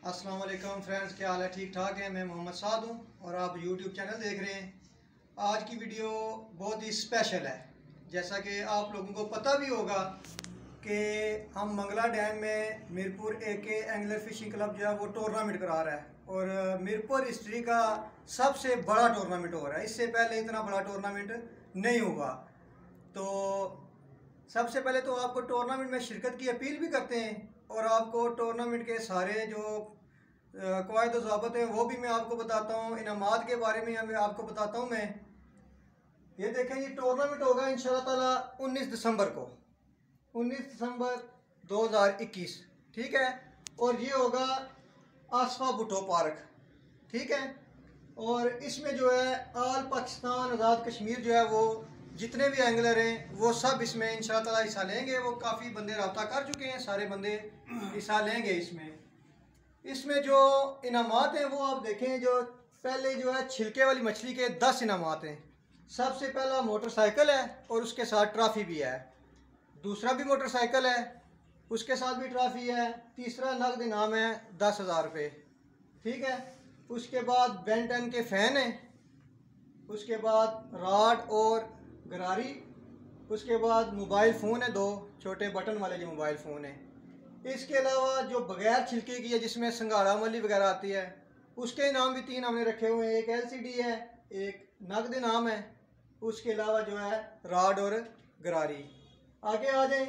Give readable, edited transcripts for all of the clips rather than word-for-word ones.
अस्सलाम वालेकुम फ्रेंड्स, क्या हाल है? ठीक ठाक है। मैं मोहम्मद साद हूँ और आप यूट्यूब चैनल देख रहे हैं। आज की वीडियो बहुत ही स्पेशल है। जैसा कि आप लोगों को पता भी होगा कि हम मंगला डैम में Mirpur AK angler fishing club जो है वो टूर्नामेंट करा रहा है और मिरपुर हिस्ट्री का सबसे बड़ा टूर्नामेंट हो रहा है। इससे पहले इतना बड़ा टूर्नामेंट नहीं हुआ। तो सबसे पहले तो आपको टूर्नामेंट में शिरकत की अपील भी करते हैं और आपको टूर्नामेंट के सारे जो कवायद ज़ाबत हैं वो भी मैं आपको बताता हूँ। इनामात के बारे में मैं आपको बताता हूँ। मैं ये देखें, ये टूर्नामेंट होगा इंशाल्लाह ताला 19 दिसंबर को, 19 दिसंबर 2021, ठीक है। और ये होगा आसफा भुट्टो पार्क, ठीक है। और इसमें जो है आल पाकिस्तान आज़ाद कश्मीर जो है वो जितने भी एंगलर हैं वो सब इसमें इंशाल्लाह ताला हिस्सा लेंगे। वो काफ़ी बंदे रब्ता कर चुके हैं, सारे बंदे हिस्सा लेंगे इसमें जो इनामात हैं वो आप देखें। जो पहले जो है छिलके वाली मछली के 10 इनामात हैं। सबसे पहला मोटरसाइकिल है और उसके साथ ट्रॉफी भी है। दूसरा भी मोटरसाइकिल है, उसके साथ भी ट्रॉफी है। तीसरा नगद इनाम है 10,000 रुपये, ठीक है। उसके बाद बेंटन के फ़ैन है, उसके बाद राड और गरारी, उसके बाद मोबाइल फ़ोन है, 2 छोटे बटन वाले जो मोबाइल फ़ोन है। इसके अलावा जो बगैर छिलके की है जिसमें संगाड़ा मली वगैरह आती है उसके इनाम भी 3 हमने रखे हुए हैं। एक LCD है, एक नगद इनाम है, उसके अलावा जो है राड और गरारी। आगे आ जाए।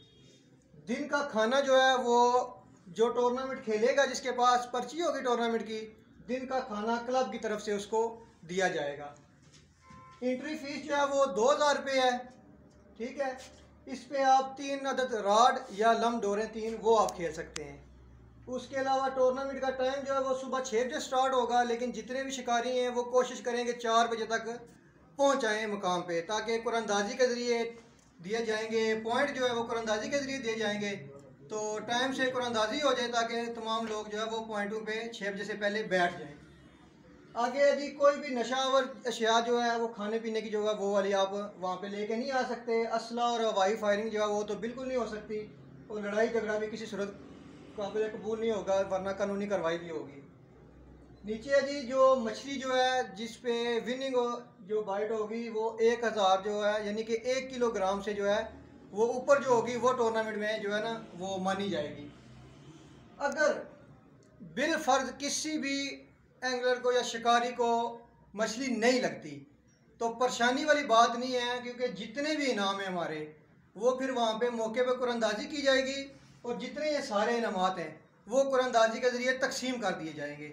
दिन का खाना जो है वो जो टूर्नामेंट खेलेगा जिसके पास पर्ची होगी टूर्नामेंट की, दिन का खाना क्लब की तरफ से उसको दिया जाएगा। एंट्री फीस जो है वो 2,000 रुपये है, ठीक है। इस पे आप 3 अदद राड या लम डोरें 3 वो आप खेल सकते हैं। उसके अलावा टूर्नामेंट का टाइम जो है वो सुबह 6 बजे स्टार्ट होगा, लेकिन जितने भी शिकारी हैं वो कोशिश करेंगे 4 बजे तक पहुंच आएँ मुकाम पे, ताकि कुरंदाजी के ज़रिए दिए जाएंगे। पॉइंट जो है वो कुरंदाजी के ज़रिए दिए जाएंगे, तो टाइम से कुरंदाजी हो जाए ताकि तमाम लोग जो है वो पॉइंटों पे 6 बजे से पहले बैठ जाएं। आगे जी कोई भी नशावर अशिया जो है वो खाने पीने की जो है वो वाली आप वहाँ पे लेके नहीं आ सकते। असला और हवाई फायरिंग जो है वो तो बिल्कुल नहीं हो सकती, और लड़ाई झगड़ा भी किसी सूरत काबिल कबूल नहीं होगा, वरना कानूनी कार्रवाई भी होगी। नीचे है जी जो मछली जो है जिस पे विनिंग जो बाइट होगी वो 1,000 जो है यानी कि 1 किलोग्राम से जो है वो ऊपर जो होगी वो टूर्नामेंट में जो है ना वो मानी जाएगी। अगर बिल फर्ज किसी भी एंगलर को या शिकारी को मछली नहीं लगती तो परेशानी वाली बात नहीं है, क्योंकि जितने भी इनाम हैं हमारे वो फिर वहाँ पे मौके पे कुरंदाजी की जाएगी और जितने ये सारे इनामात हैं वो कुरंदाजी के ज़रिए तकसीम कर दिए जाएंगे।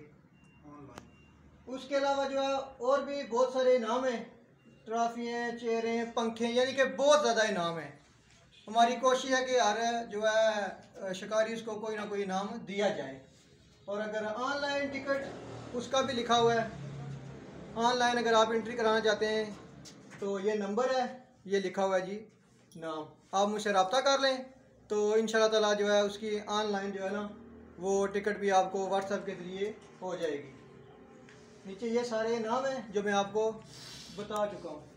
उसके अलावा जो है और भी बहुत सारे इनाम हैं, ट्रॉफियाँ, चेयरें, पंखे, यानी कि बहुत ज़्यादा इनाम है। हमारी कोशिश है कि हर जो है शिकारी उसको कोई ना कोई इनाम दिया जाए। और अगर ऑनलाइन टिकट उसका भी लिखा हुआ है, ऑनलाइन अगर आप एंट्री कराना चाहते हैं तो ये नंबर है, ये लिखा हुआ है जी नाम, आप मुझसे रब्ता कर लें तो इंशाल्लाह ताला जो है उसकी ऑनलाइन जो है ना वो टिकट भी आपको व्हाट्सएप के ज़रिए हो जाएगी। नीचे ये सारे नाम हैं जो मैं आपको बता चुका हूँ,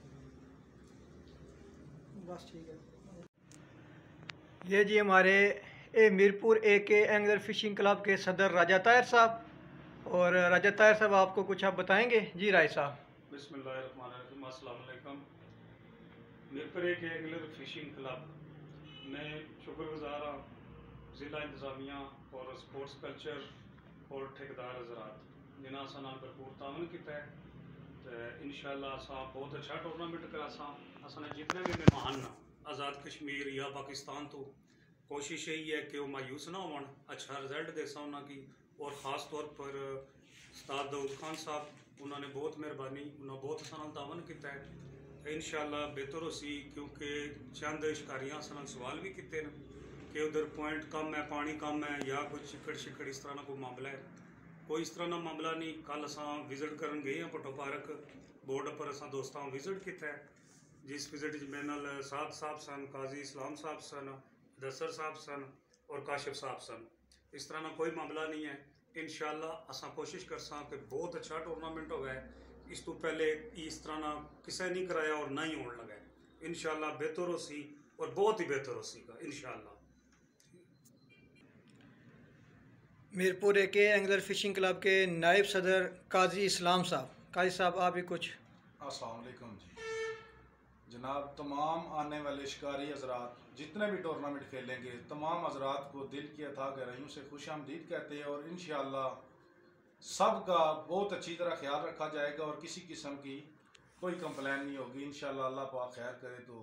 बस ठीक है। ये जी हमारे Mirpur AK angler fishing club के सदर राजा ताहिर साहब, और राजा ताहिर साहब आपको कुछ आप बताएंगे। जी राय साहब। बिस्मिल्लाहिर्रहमानिर्रहीम, अस्सलाम वालेकुम। Mirpur AK angler fishing club मैं शुक्रगुजार हाँ ज़िला इंतज़ामिया और स्पोर्ट्स कल्चर और ठेकेदार हज़रात जिन्हें असा भरपूर तावन किया है। तो इंशाअल्लाह असा बहुत अच्छा टूर्नामेंट करासा। असने जितने भी मेहमान आज़ाद कश्मीर या पाकिस्तान तो कोशिश यही है कि वो मायूस ना हो, अच्छा रिजल्ट देसा उन्होंने। और ख़ास तौर पर उस्ताद दाऊद खान साहब उन्होंने बहुत मेहरबानी, उन्होंने बहुत आसान तावन किया है। इंशाअल्लाह बेहतर हो सी, क्योंकि चंद शिकारियाँ सन सवाल भी किए कि उधर पॉइंट कम है, पानी कम है या कुछ चिकड़ शिकड़ इस तरह का कोई मामला है। कोई इस तरह का मामला नहीं। कल असा विजिट कर गए हैं भुट्टो पार्क बोर्ड पर, असा दोस्तों विजिट किया है, जिस विजिट मेरे नाल साद साहब सन, काजी इस्लाम साहब सन, दसर साहब सन और काशिफ साहब सन। इस तरह का कोई मामला नहीं है। इंशाअल्लाह असा कोशिश करसा कि बहुत अच्छा टूर्नामेंट हो गया। इस तो पहले इस तरह ना किसी नहीं कराया और ना ही होने लगा। इंशाअल्लाह बेहतर हो सी और बहुत ही बेहतर हो सी का इंशाअल्लाह। मीरपुर के एंगलर फ़िशिंग क्लब के नायब सदर काजी इस्लाम साहब। काजी साहब आप भी कुछ। अस्सलाम वालेकुम जी जनाब, तमाम आने वाले शिकारी हजरात जितने भी टूर्नामेंट खेलेंगे तमाम हजरात को दिल की अथाह गहराइयों से खुश आमदीद कहते हैं और इंशाअल्लाह सबका बहुत अच्छी तरह ख्याल रखा जाएगा और किसी किस्म की कोई कंप्लेन नहीं होगी इंशाअल्लाह। अल्लाह पाक खैर करे। तो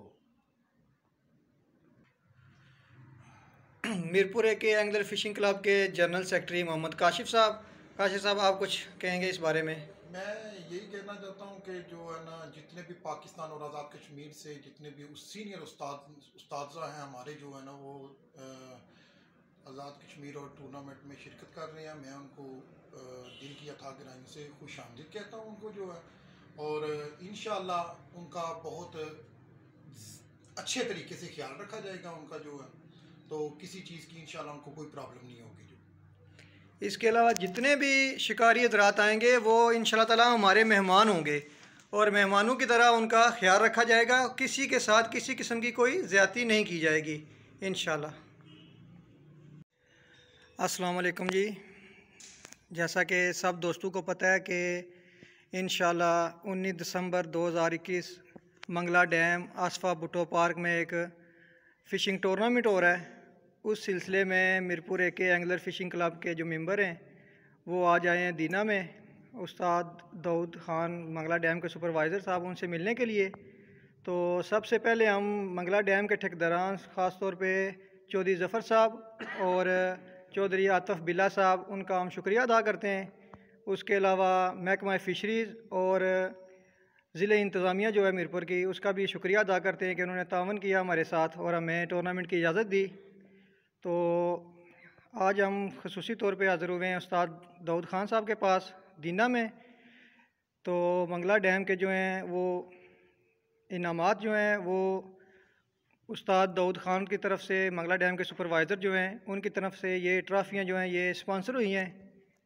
मीरपुर के एंगलर फ़िशिंग क्लब के जनरल सेक्रेटरी मोहम्मद काशिफ साहब आप कुछ कहेंगे इस बारे में। मैं यही कहना चाहता हूँ कि जो है ना, जितने भी पाकिस्तान और आज़ाद कश्मीर से जितने भी सीनियर उस्ताद हैं हमारे, जो है ना वो आज़ाद कश्मीर और टूर्नामेंट में शिरकत कर रहे हैं, मैं उनको दिल की अथाह गहराइयों से खुश आमदीद कहता हूँ उनको, जो है। और इंशाअल्लाह उनका बहुत अच्छे तरीके से ख्याल रखा जाएगा उनका, जो है। तो किसी चीज़ की इंशाअल्लाह उनको कोई प्रॉब्लम नहीं होगी। जो इसके अलावा जितने भी शिकारी हज़रात आएंगे वो इंशाअल्लाह ताला हमारे मेहमान होंगे और मेहमानों की तरह उनका ख्याल रखा जाएगा। किसी के साथ किसी किस्म की कोई ज़्यादती नहीं की जाएगी इंशाअल्लाह। अस्सलाम वालेकुम जी। जैसा कि सब दोस्तों को पता है कि इंशाअल्लाह 19 दिसंबर 2021 मंगला डैम आसफा भुट्टो पार्क में एक फ़िशिंग टूर्नामेंट हो रहा है। उस सिलसिले में मीरपुर के एंगलर फ़िशिंग क्लब के जो मेंबर हैं वो आज आए हैं दीना में, ustad दाऊद ख़ान मंगला डैम के सुपरवाइज़र साहब, उनसे मिलने के लिए। तो सबसे पहले हम मंगला डैम के ठेकेदारान ख़ास तौर पे चौधरी ज़फ़र साहब और चौधरी आतिफ़ बिल्ला साहब, उनका हम शुक्रिया अदा करते हैं। उसके अलावा महकमा फ़िशरीज़ और ज़िले इंतज़ामिया जो है मीरपुर की, उसका भी शुक्रिया अदा करते हैं कि उन्होंने तावन किया हमारे साथ और हमें टूर्नामेंट की इजाज़त दी। तो आज हम ख़ुसूसी तौर पे हाज़िर हुए हैं ustad दाऊद ख़ान साहब के पास दीना में। तो मंगला डैम के जो हैं वो इनामात जो हैं वो ustad दाऊद ख़ान की तरफ से, मंगला डैम के सुपरवाइज़र जो हैं उनकी तरफ से ये ट्रॉफ़ियाँ जो हैं ये स्पॉन्सर हुई हैं।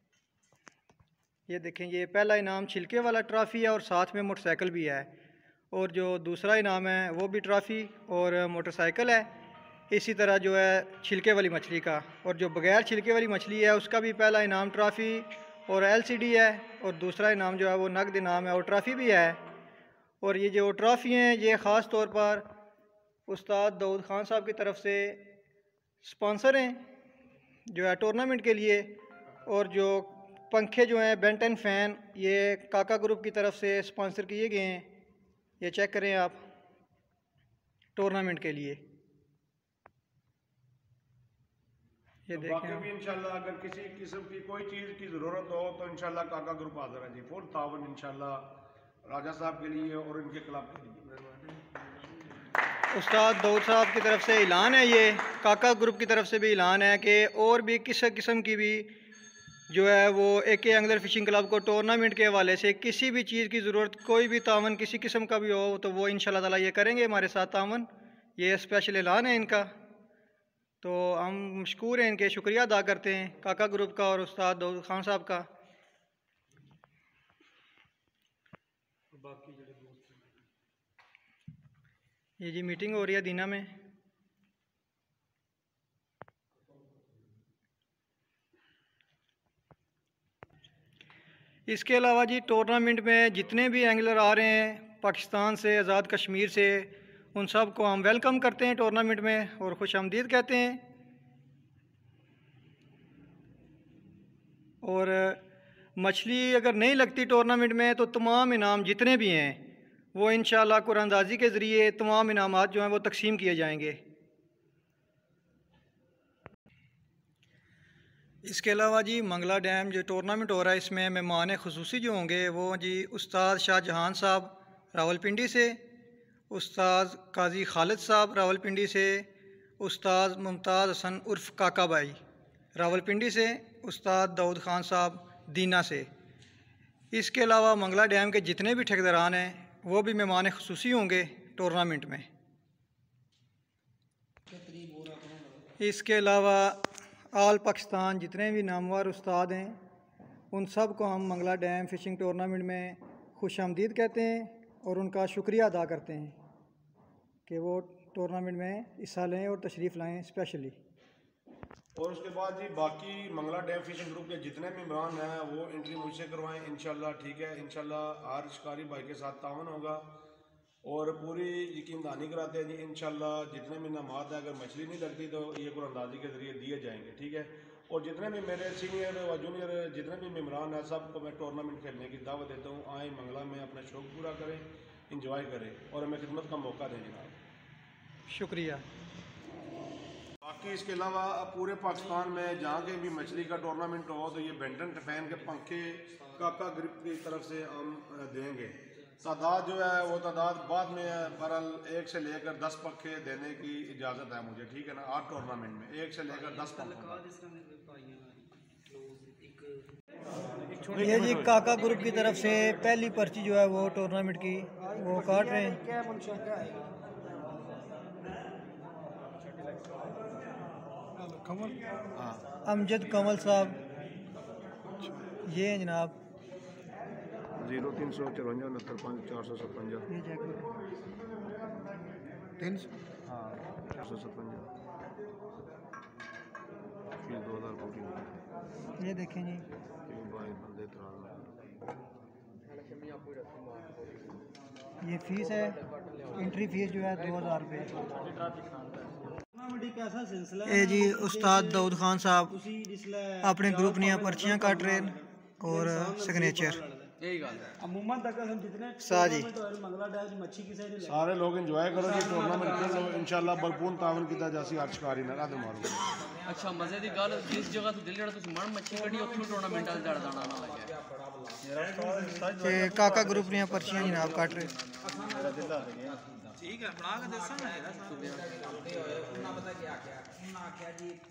ये देखें, ये पहला इनाम छिलके वाला ट्रॉफ़ी है और साथ में मोटरसाइकिल भी है, और जो दूसरा इनाम है वो भी ट्रॉफ़ी और मोटरसाइकिल है। इसी तरह जो है छिलके वाली मछली का, और जो बग़ैर छिलके वाली मछली है उसका भी पहला इनाम ट्रॉफ़ी और LCD है, और दूसरा इनाम जो है वो नकद इनाम है और ट्रॉफ़ी भी है। और ये जो ट्रॉफ़ी हैं ये ख़ास तौर पर ustad दाऊद ख़ान साहब की तरफ से स्पॉन्सर हैं जो है टूर्नामेंट के लिए। और जो पंखे जो हैं बेंट एंड फ़ैन, ये काका ग्रुप की तरफ से स्पॉन्सर किए गए हैं। ये चेक करें आप, टूर्नामेंट के लिए ये तो देखें। बाकी भी इंशाल्लाह अगर किसी किस्म की कोई चीज़ की ज़रूरत हो तो इंशाल्लाह काका ग्रुप हाज़िर है जी। फुल तावन इंशाल्लाह राजा साहब के लिए और इनके क्लब के लिए। ustad दाऊद साहब की तरफ से ऐलान है, ये काका ग्रुप की तरफ से भी ऐलान है कि और भी किसी किस्म की भी जो है वो एंगलर फ़िशिंग क्लब को टूर्नामेंट के हवाले से किसी भी चीज़ की ज़रूरत, कोई भी तावन किसी किस्म का भी हो तो वो इंशाल्लाह ताला ये करेंगे हमारे साथ तावन। ये स्पेशल ऐलान है इनका। तो हम मशकूर हैं, इनके शुक्रिया अदा करते हैं काका ग्रुप का और ustad दाऊद ख़ान साहब का। ये जी मीटिंग हो रही है दीना में। इसके अलावा जी टूर्नामेंट में जितने भी एंगलर आ रहे हैं पाकिस्तान से, आज़ाद कश्मीर से, उन सब को हम वेलकम करते हैं टूर्नामेंट में और खुश आमदीद कहते हैं। और मछली अगर नहीं लगती टूर्नामेंट में तो तमाम इनाम जितने भी हैं वो इंशाअल्लाह कुरानंदाज़ी के ज़रिए तमाम इनामात जो हैं वो तकसीम किए जाएंगे। इसके अलावा जी मंगला डैम जो टूर्नामेंट हो रहा है इसमें मेहमान ख़ुसूसी जो होंगे वो जी ustad शाहजहान साहब रावलपिंडी से, ustad काजी खालिद साहब रावलपिंडी से, ustad मुमताज़ हसन उर्फ़ काका भाई रावलपिंडी से, ustad दाऊद ख़ान साहब दीना से। इसके अलावा मंगला डैम के जितने भी ठेकेदारान हैं वो भी मेहमान ख़ुसूसी होंगे टूर्नामेंट में। इसके अलावा आल पाकिस्तान जितने भी नामवर उस्ताद हैं उन सब को हम मंगला डैम फ़िशिंग टूर्नामेंट में खुश आमदीद कहते हैं और उनका शुक्रिया अदा करते हैं कि वो टूर्नामेंट में हिस्सा लें और तशरीफ़ लाएँ स्पेशली। और उसके बाद जी बाकी मंगला डैम फिशिंग ग्रुप के जितने मेम्बरान हैं वो एंट्री मुझसे करवाएं इंशाल्लाह, ठीक है। इंशाल्लाह हर शिकारी भाई के साथ तावन होगा और पूरी यकीन दहानी कराते हैं जी इंशाल्लाह। जितने भी नमाज है, अगर मछली नहीं लगती तो ये कुरानंदाजी के ज़रिए दिए जाएंगे, ठीक है। और जितने भी मेरे सीनियर व जूनियर जितने भी मेम्बरान हैं सबको मैं टूर्नामेंट खेलने की दावत देता हूँ। आएँ मंगला में अपना शौक़ पूरा करें, इंजॉय करें और हमें खिदमत का मौका दें जनाब। शुक्रिया। बाकी इसके अलावा पूरे पाकिस्तान में जहाँ के भी मछली का टूर्नामेंट हो तो ये बेंटन टफैन के पंखे काका ग्रुप की तरफ से हम देंगे। तादाद जो है वो तादाद बाद में है, बहरहाल 1 से लेकर 10 पंखे देने की इजाज़त है मुझे, ठीक है ना। 8 टूर्नामेंट में 1 से लेकर 10 पंखे। ये जी काका ग्रुप की तरफ से पहली पर्ची जो है वो टूर्नामेंट की वो काट रहे हैं। अमजद कमल साहब ये हैं जनाब। 0354 69 457 ये चेक 300 हाँ 457 2000 ये देखें जी। ये फीस है, एंट्री फीस जो है 2000 रुपये। ए जी उस्ताद दाऊद खान साहब अपने ग्रुप ने पर्चियाँ काट रहे हैं और सिग्नेचर साद जी। सारे लोग एंजॉय करो जी, टूर्नामेंट खेल लो इंशाल्लाह। भरपूर तावन किया जासी हर शिकारी ने रात मारो। अच्छा मजे दी गल जिस जगह तो दिल जड़ा तुम मन मच्छी कड़ी उत्थों टूर्नामेंट वाला जड़ दाना ना लगे ते काका ग्रुप ने पर्चियाँ जनाब काट रहे। ठीक है बना के दसन ना यार